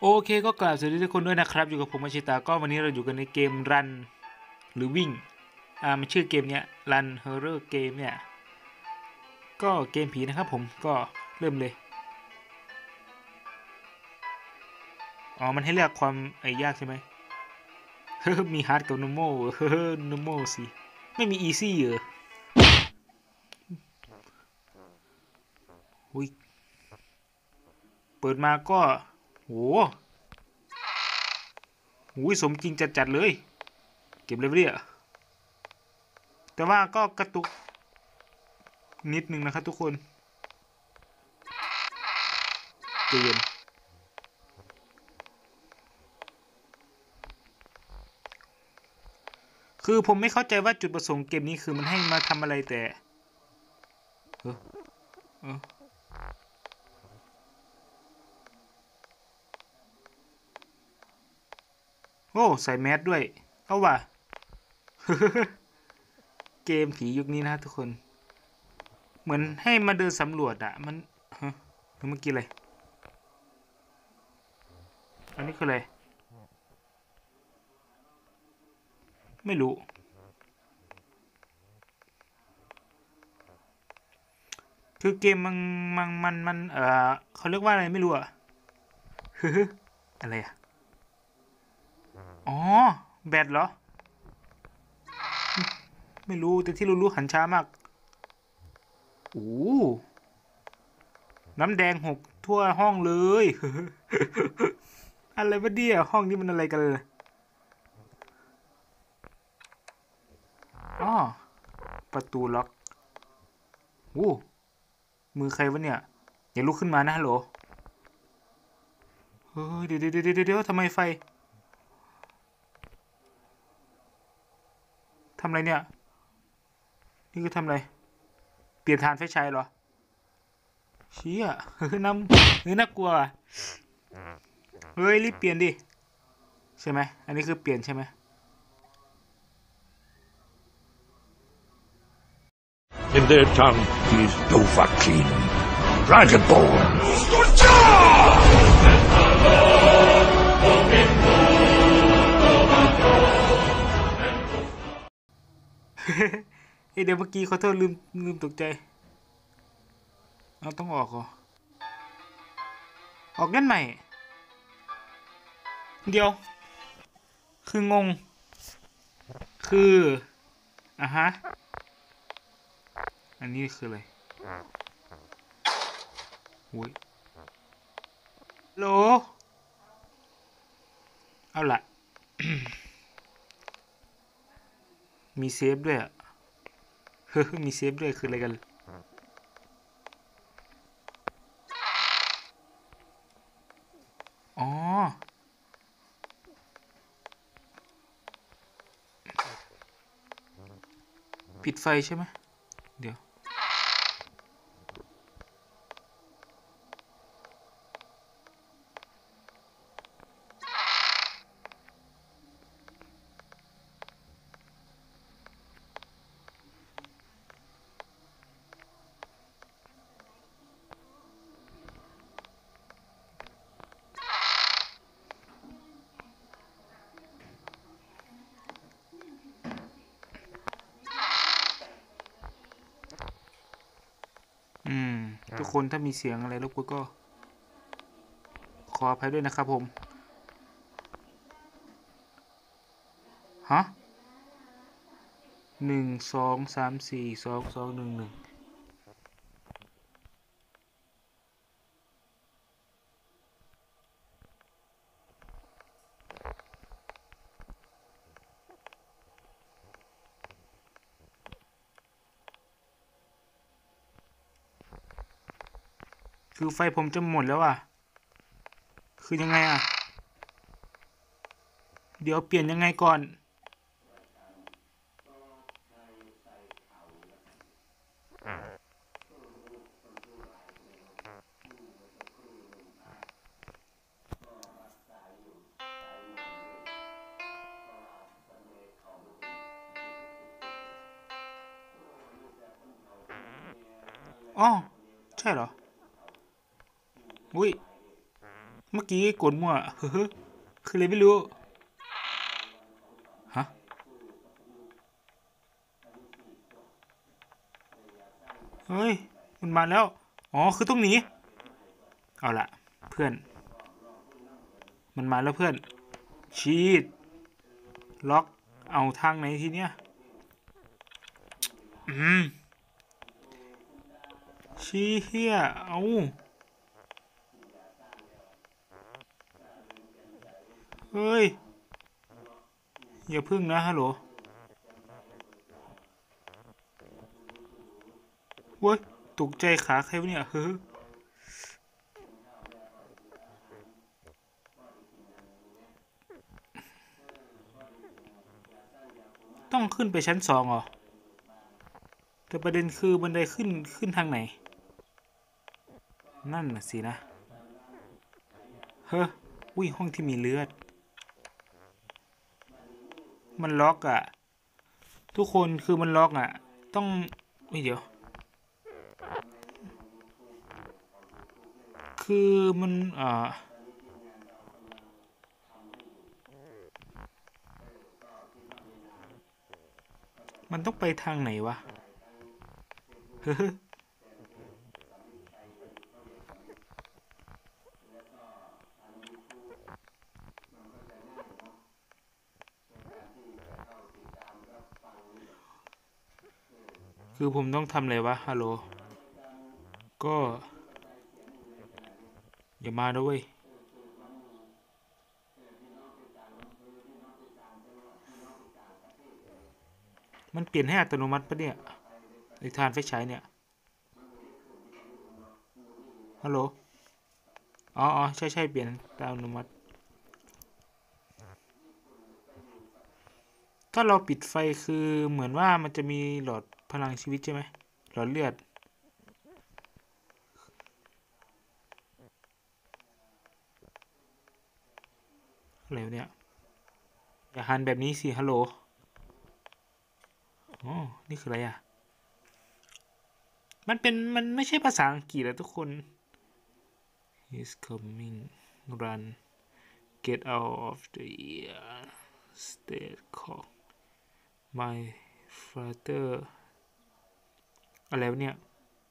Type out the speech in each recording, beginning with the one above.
เคก็กล่าวสวัสดีทุกคนด้วยนะครับอยู่กับผมอาชิตาก็วันนี้เราอยู่กันในเกมรันหรือวิ่งมันชื่อเกมเนี้ยรันเฮอร์เรอร์เกมเนี่ยก็เกมผีนะครับผมก็เริ่มเลยมันให้เลือกความยากใช่ไหมมีฮาร์ดกับ normal normal สิไม่มี easy เหรออุ้ยเปิดมาก็โหสมจริงจัดเลยเก็บเลยเนี่ยแต่ว่าก็กระตุกนิดนึงนะครับทุกคนเตือนคือผมไม่เข้าใจว่าจุดประสงค์เกมนี้คือมันให้มาทำอะไรแต่โอ้ใส่แมสด้วยเอาว่ะ เกมผียุคนี้นะทุกคนเหมือนให้มาเดินสำรวจอะมันเมื่อกี้อะไรอันนี้คืออะไรไม่รู้คือเกมมันเขาเรียกว่าอะไรไม่รู้อะ อะไรอะอ๋อแบตเหรอไม่รู้แต่ที่รู้หันช้ามากโอ้น้ำแดงหกทั่วห้องเลย อะไรวะเนี่ยห้องนี้มันอะไรกันเลยอ๋อประตูล็อกโอ้มือใครวะเนี่ยอย่าลุกขึ้นมานะฮัลโหลเฮ้ยเดี๋ยวทำไมไฟทำอะไรเนี่ยนี่คือทำอะไรเปลี่ยนฐานไฟฉายเหรอเชี่ยน่ากลัวเฮ้ยรีบเปลี่ยนดิใช่ไหมอันนี้คือเปลี่ยนใช่ไหม In their tongue, he is Dovahkiin, Dragonborn. เดี๋ยวเมื่อกี้ขอโทษลืมตกใจต้องออกเหรอออกเล่นใหม่เดี๋ยวคืองงคือฮะอันนี้คืออะไรอุ้ยโหลเอาล่ะ มีเซฟด้วยอ่ะมีเซฟด้วยคืออะไรกันอ๋อปิดไฟใช่ไหมเดี๋ยวทุกคนถ้ามีเสียงอะไรรบกวนก็ขออภัยด้วยนะครับผมฮะ1 2 3 4 2 2 1 1คือไฟผมจะหมดแล้วอ่ะคือยังไงอ่ะเดี๋ยวเปลี่ยนยังไงก่อนอ๋อใช่เหรออุ้ยเมื่อกี้กดมั่วคือเลยไม่รู้ฮะเฮ้ยมันมาแล้วอ๋อคือต้องหนีเอาละเพื่อนมันมาแล้วเพื่อนชีดล็อกเอาทางไหนทีเนี้ยชี้เฮียเอาเฮ้ยอย่าพึ่งนะฮัลโหลเว้ยตกใจขาใครวะเนี่ยต้องขึ้นไปชั้น2เหรอแต่ประเด็นคือบันไดขึ้นทางไหนนั่นน่ะสินะอุ้ยห้องที่มีเลือดมันล็อกอ่ะทุกคนคือมันล็อกอ่ะต้องเดี๋ยวคือมันมันต้องไปทางไหนวะคือผมต้องทำอะไรวะฮัลโหลก็อย่ามาด้วยมันเปลี่ยนให้อัตโนมัติปะเนี่ยในทานไฟฉายเนี่ยฮัลโหลอ๋อใช่เปลี่ยนตามอัตโนมัติถ้าเราปิดไฟคือเหมือนว่ามันจะมีหลอดพลังชีวิตใช่ไหมหลอดเลือดอะไรเนี่ยอย่าหันแบบนี้สิฮัลโหลอ๋อนี่คืออะไรอ่ะมันไม่ใช่ภาษาอังกฤษอะทุกคน He's coming run get out of the state call my father อะไรวะเนี่ย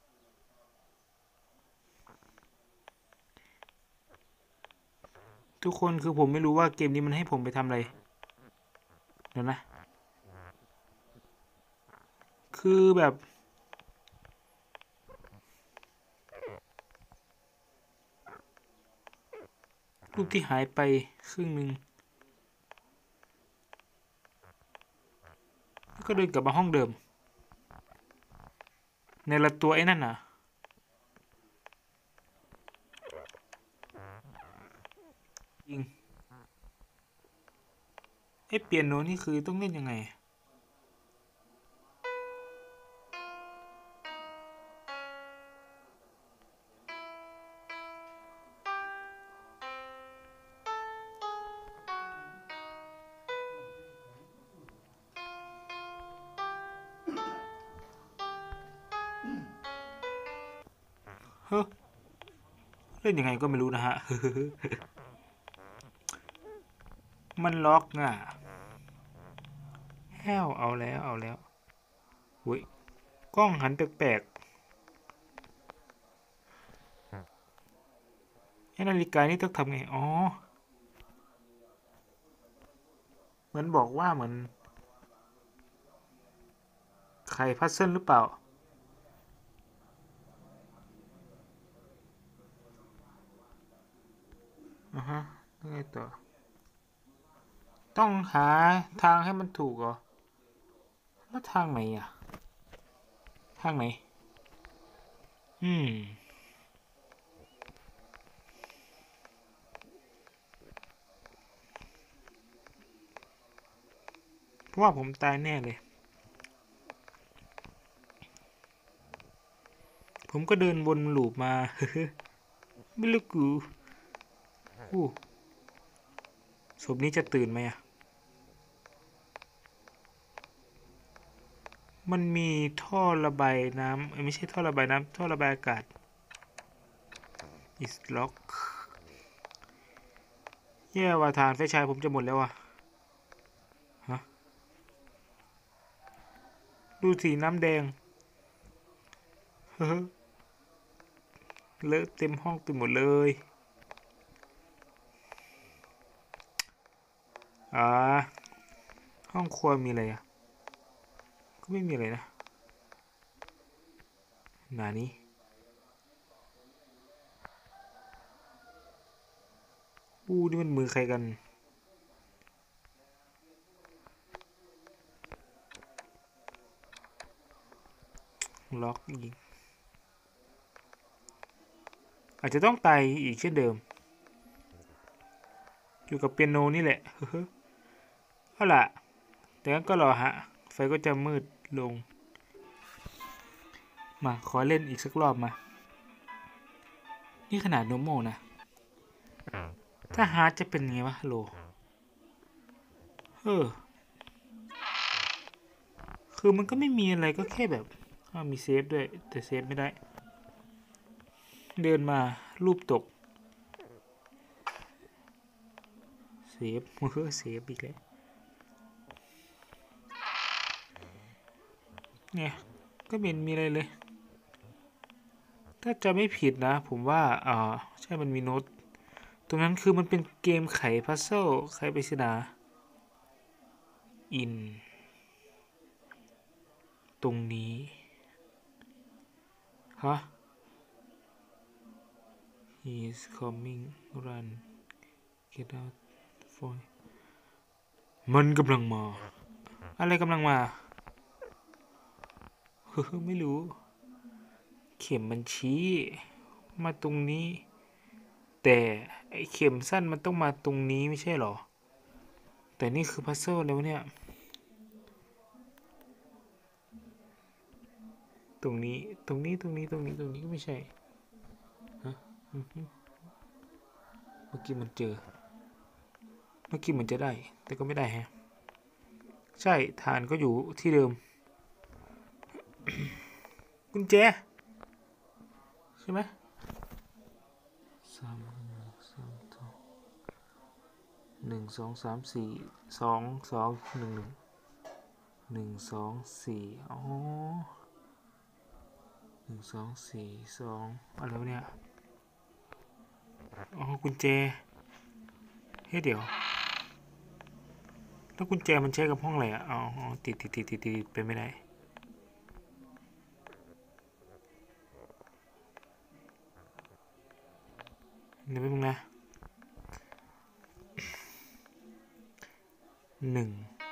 ทุกคนคือผมไม่รู้ว่าเกมนี้มันให้ผมไปทำอะไรเดี๋ยวนะคือแบบรูปที่หายไปครึ่งหนึ่งก็เดินกลับมาห้องเดิมในละตัวไอ้นั่นน่ะจริงไอ้เปียโนนี่คือต้องเล่นยังไงเล่นยังไงก็ไม่รู้นะฮะ มันล็อกอ่ะแฮวเอาแล้วอุ้ยกล้องหันแปลกๆไอ้นาฬิกานี่ต้องทำไงอ๋อเหมือนบอกว่าเหมือนไขพัซเซิลหรือเปล่าฮะยังไงต่อต้องหาทางให้มันถูกเหรอแล้วทางไหนอ่ะทางไหนเพราะว่าผมตายแน่เลยผมก็เดินวนลูปมา ไม่รู้กูศพนี้จะตื่นไหมอ่ะมันมีท่อระบายน้ำไม่ใช่ท่อระบายน้ำท่อระบายอากาศ is lock แย่ว่าฐานไฟฉายผมจะหมดแล้วอ่ะฮะดูสีน้ำแดงเฮ้อเลอะเต็มห้องไปหมดเลยห้องครัวมีอะไรอ่ะก็ไม่มีอะไรนะหนานี้นี่มันมือใครกันล็อกอีกอาจจะต้องไต่อีกเช่นเดิมอยู่กับเปียโนนี่แหละเอาล่ะแต่ก็รอฮะไฟก็จะมืดลงมาขอเล่นอีกสักรอบมานี่ขนาดโนโมนะถ้าฮาร์ดจะเป็นไงวะโลคือมันก็ไม่มีอะไรก็แค่แบบมีเซฟด้วยแต่เซฟไม่ได้เดินมารูปตกเซฟเซฟอีกแล้วเนี่ยก็ไม่มีอะไรเลยถ้าจะไม่ผิดนะผมว่าใช่มันมีโน้ตตรงนั้นคือมันเป็นเกมไขพัซเซิลไขปริศนาอินตรงนี้ฮะ he is coming run get out for มันกำลังมาอะไรกำลังมาไม่รู้เข็มมันชี้มาตรงนี้แต่ไอเข็มสั้นมันต้องมาตรงนี้ไม่ใช่หรอแต่นี่คือพัซเซิลแล้วเนี่ยตรงนี้ก็ไม่ใช่ฮะเมื่อกี้มันเจอเมื่อกี้เหมือนจะได้แต่ก็ไม่ได้ฮะใช่ฐานก็อยู่ที่เดิม กุญแจใช่ไหม1 2 3 4 2 2 1 1 2 4อ๋อ1 2 4 2อะไรวะเนี่ยอ๋อกุญแจเฮ้ยเดี๋ยวแล้วกุญแจมันใช้กับห้องอะไรอ่ะอ๋อติดไปไม่ได้เดี๋ยวแป๊บนึงนะ1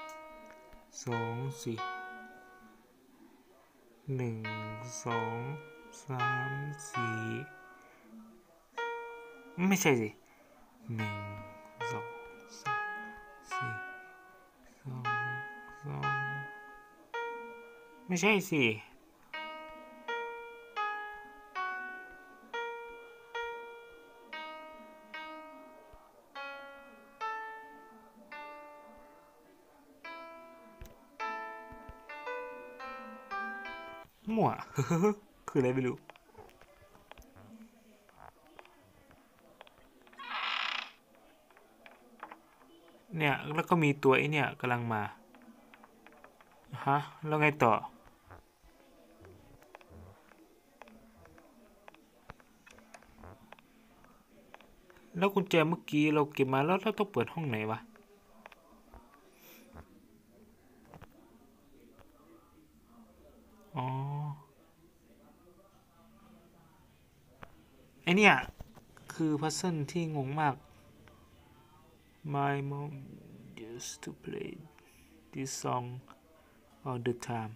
2 4 1 2 3 4ไม่ใช่สิ1 2 3 4 2 ไม่ใช่สิมั่ว คืออะไรไม่รู้เนี่ยแล้วก็มีตัวไอเนี่ยกำลังมาฮะแล้วไงต่อแล้วกุญแจเมื่อกี้เราเก็บมาแล้วเราต้องเปิดห้องไหนวะอ๋อไอเนี่ยคือพัซเซิลที่งงมาก My mom used to play this song all the time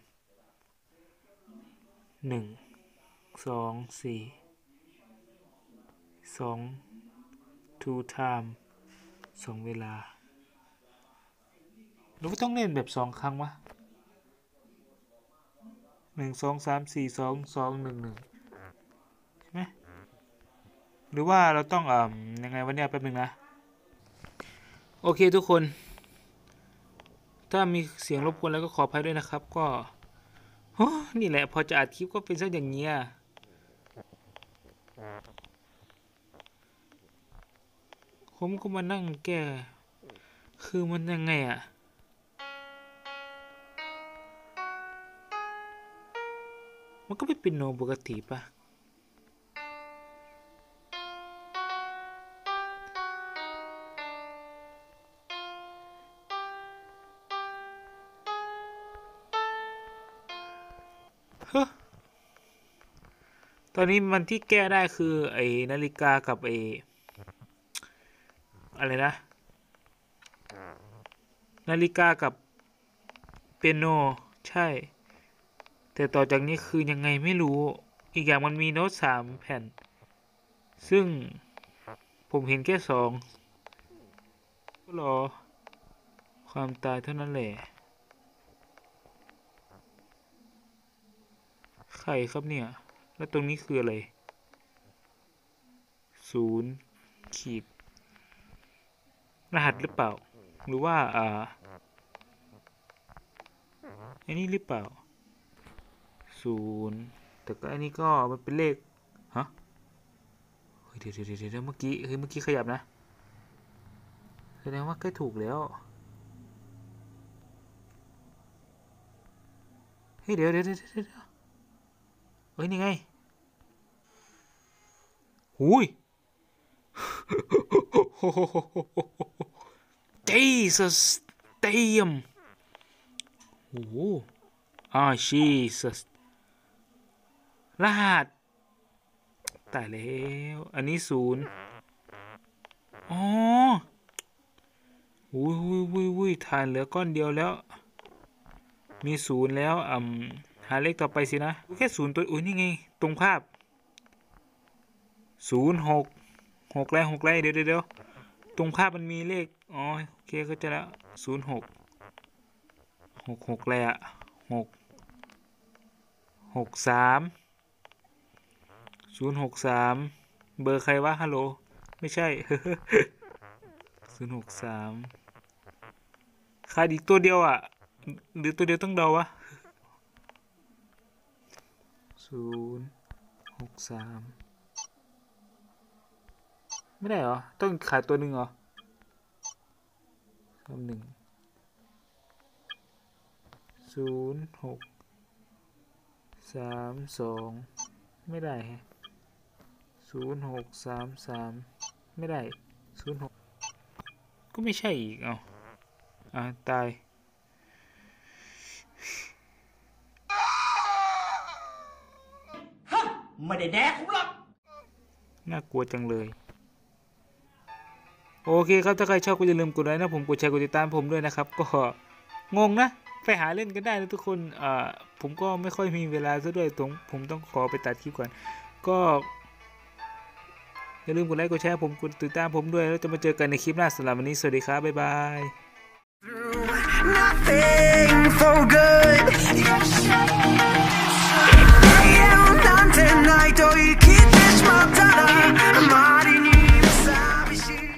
1 2 4 2 two time 2 เวลาเราก็ต้องเล่นแบบ2 ครั้งวะ1 2 3 4 2 2 1 1ใช่ไหมหรือว่าเราต้องยังไงวะเนี่ยแป๊บนึงนะโอเคทุกคนถ้ามีเสียงรบกวนแล้วก็ขออภัยด้วยนะครับก็นี่แหละพอจะอัดคลิปก็เป็นซะอย่างเงี้ยผมก็มานั่งแก้คือมันยังไงอ่ะมันก็ไม่เป็นโนปกติปะเฮ้ตอนนี้มันที่แก้ได้คือไอ้นาฬิกากับไอ้อะไรนะนาฬิกากับเปียโนใช่แต่ต่อจากนี้คือยังไงไม่รู้อีกอย่างมันมีโน้ต3 แผ่นซึ่งผมเห็นแค่2ก็รอความตายเท่านั้นแหละใครครับเนี่ยแล้วตรงนี้คืออะไร0 ขีดรหัสหรือเปล่าหรือว่าอันนี้หรือเปล่า0แต่ก็อันนี้ก็มันเป็นเลขฮะเฮ้ยเดี๋ยวเมื่อกี้ขยับนะแสดงว่าใกล้ถูกแล้วเฮ้ยเดี๋ยวเฮ้ยนี่ไงหุย Jesus damn โอ้โหJesus รหัสตายแล้วอันนี้0อ๋อวุ้ยทานเหลือก้อนเดียวแล้วมี0แล้วหาเลขต่อไปสินะแค่0ตัวอุ้ยนี่ไงตรงภาพ06แล้วเดี๋ยวตรงภาพมันมีเลขอ๋อโอเคก็จะแล้ว06เลยอะ663เบอร์ใครวะฮัลโหลไม่ใช่ 063ขาดอีกตัวเดียวอ่ะหรือตัวเดียวต้องเดาวะ063ไม่ได้เหรอต้องขาดตัวหนึ่งเหรอ1 0632ไม่ได้ฮะ0633ไม่ได้06ก็ไม่ใช่อีกตายไม่ได้แดกผมหรอกน่ากลัวจังเลยโอเคครับถ้าใครชอบก็อย่าลืมกดไลค์นะผมกดแชร์กดติดตามผมด้วยนะครับก็งงนะไปหาเล่นกันได้นะทุกคนผมก็ไม่ค่อยมีเวลาซะด้วยผมต้องขอไปตัดคลิปก่อนก็อย่าลืมกดไลค์กดแชร์ผมกดติดตามผมด้วยแล้วจะมาเจอกันในคลิปหน้าสำหรับวันนี้สวัสดีครับบ๊ายบาย